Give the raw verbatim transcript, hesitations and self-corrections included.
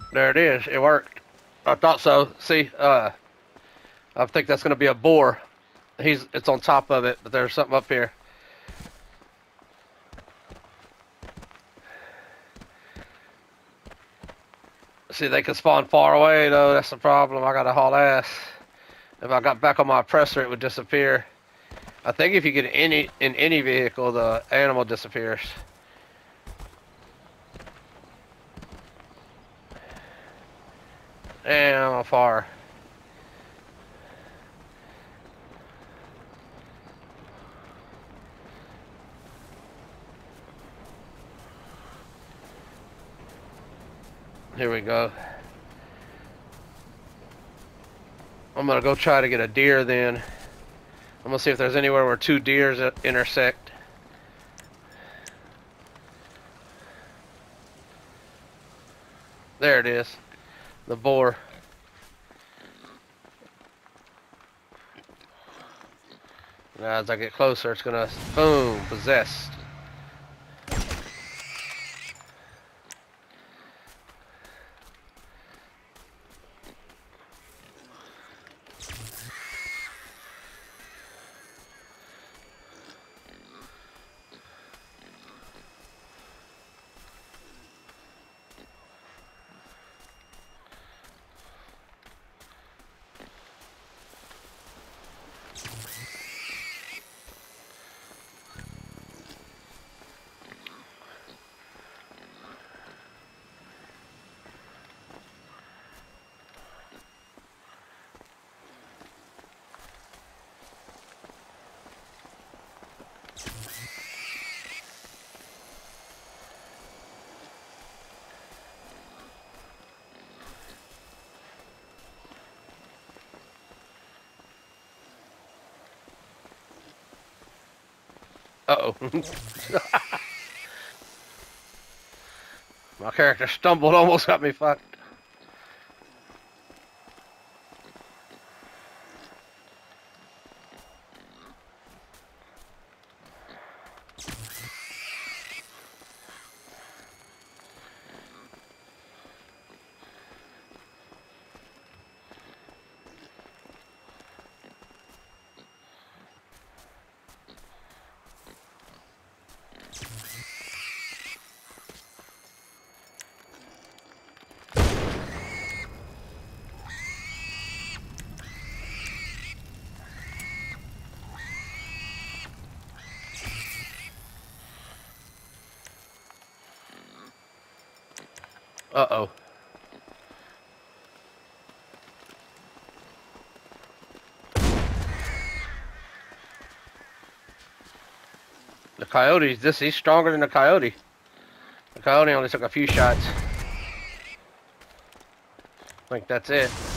There it is. It worked. I thought so. See, uh, I think that's gonna be a boar. He's it's on top of it, but there's something up here. See, they can spawn far away though. That's the problem. I gotta haul ass. If I got back on my oppressor, it would disappear. I think if you get any in any vehicle, the animal disappears. And I'm on fire. Here we go. I'm gonna go try to get a deer then. I'm gonna see if there's anywhere where two deers intersect. There it is. The boar. Now as I get closer, it's gonna, boom, possessed. Uh-oh. My character stumbled, almost got me fucked. Uh-oh. The coyote, this he's stronger than the coyote. The coyote only took a few shots. I think that's it.